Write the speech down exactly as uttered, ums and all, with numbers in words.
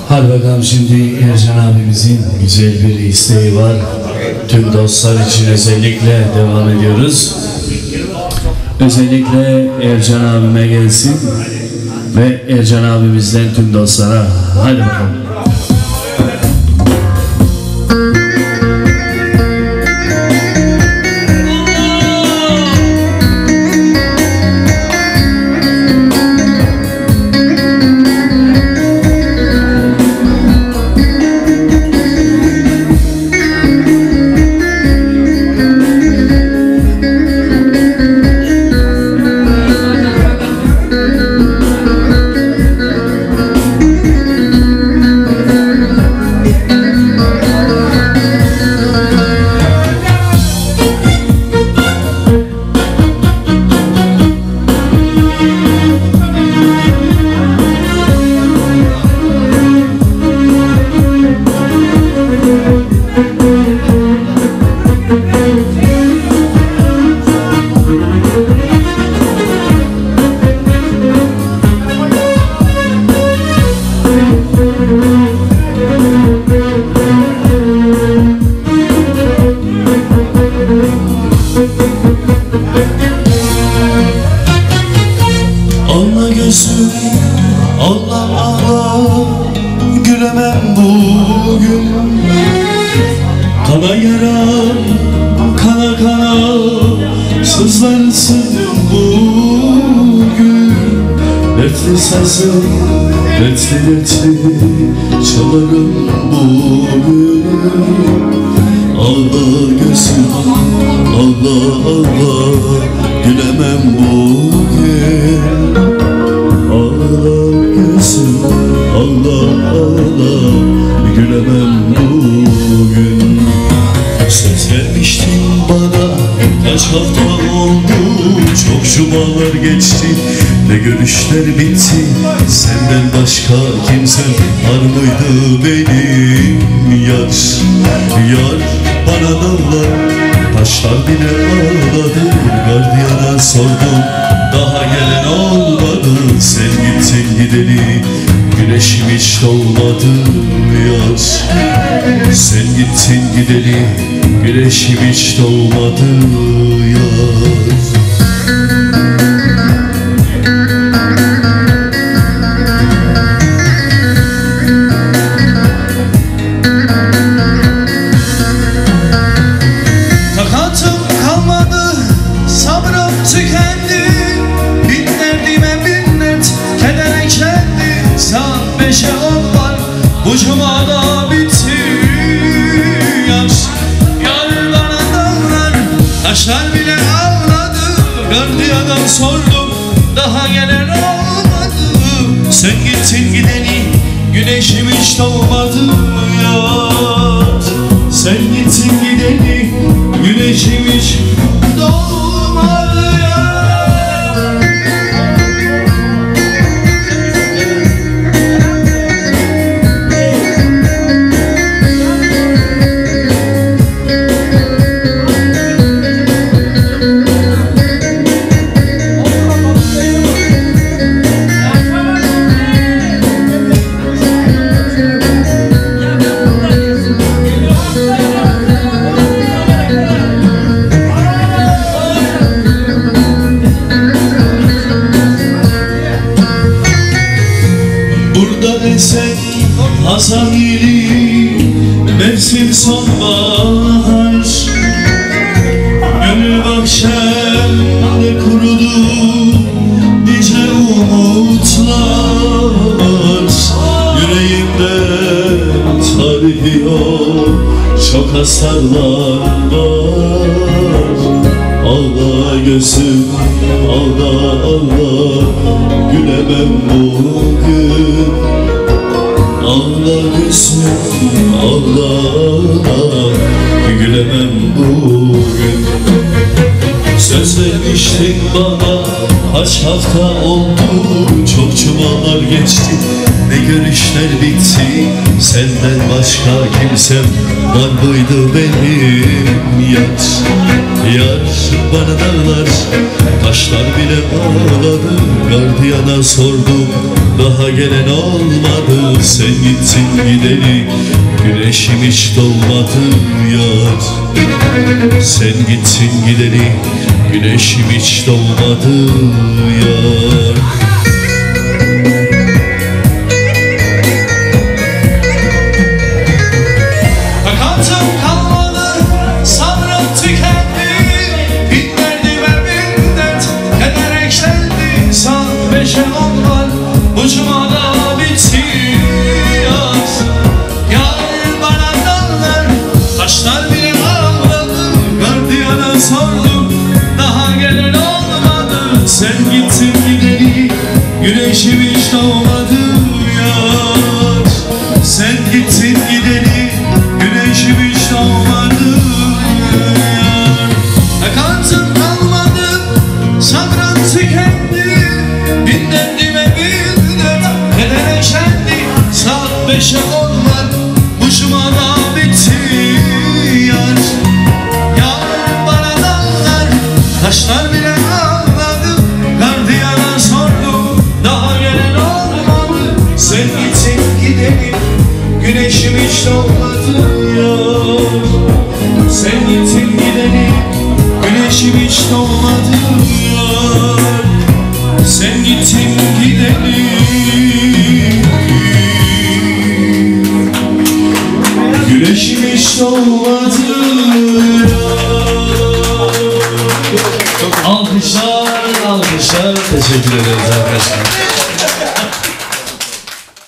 Hadi bakalım, şimdi Ercan abimizin güzel bir isteği var. Tüm dostlar için özellikle devam ediyoruz. Özellikle Ercan abime gelsin ve Ercan abimizden tüm dostlara. Hadi bakalım. Allah gözüm, Allah Allah, gülemem bugün. Kana yaram, kana kana, sızlarsın bugün. Dertli sazım, dertli dertli, çalarım bugün. Allah gözüm, Allah Allah, gülemem bugün. Allah gözüm, Allah Allah, gülemem bugün. Söz vermiştin bana, kaç hafta oldu, çok cumalar geçti, ne görüşler bitti. Senden başka kimsem var mıydı benim yar? Yar bana dağlar, taşlar bile ağladı. Gardiyana sordum, daha gelen olmadı. Sen gittin gideli, güneşim hiç doğmadı yar. Sen gittin gideli, güneşim hiç doğmadı yar. Takatım kalmadı, sabrım tükendi. Bin derdime bin dert, keder eklendi. Saat beşe on var, bu cumada bitti yar. Yar bana dağlar, taşlar bile ağladı. Gardiyadan sordum, daha gelen olmadı. Sen gittin gideni, güneşim hiç doğmadı yar. Sen gittin gideni, güneşim hiç doğmadı ya. Burada esen hazan yeli, mevsim sonbahar. Gönül bahçemde kurudu nice umutlar. Yüreğimde tarıyor çok hasarlar var. Allah gözüm, Allah Allah, gülemem bugün. Allah gözüm, Allah Allah, gülemem bugün. Söz vermiştin bana, kaç hafta oldu, çok cumalar geçti, ne görüşler bitti. Senden başka kimsem var mıydı benim yar? Yar bana dağlar, taşlar bile ağladı. Gardiyana sordum, daha gelen olmadı. Sen gittin gideli, güneşim hiç doğmadı yar. Sen gittin gideli, güneşim hiç doğmadı yar. Takatım kalmadı, sabrım tükendi. Bin derdime bin dert, keder eklendi. Saat beşe on var, bu cumada bitti yaz. Yar bana dağlar, taşlar bile ağladı. Gardiyana sordum, daha gelen olmadı. Sen gittin gideli, güneşim hiç doğmadı yar. Sen gittin gideli, güneşim hiç doğmadı yar. Takatım kalmadı, sabrım tükendi. Bin derdime bin dert, keder eklendi. Saat beşe on var, bu cumada bitti yar. Yar bana dağlar, taşlar bile ağladı. Gardiyana sordum, daha gelen olmadı. Sen gittin gidelim, güneşim hiç doğmadı yar. Sen gittin gidelim, güneşim hiç doğmadı yar. Sen gittin gidelim, güneşim hiç doğmadı yar. Alkışlar, alkışlar. Teşekkür ederiz arkadaşlar.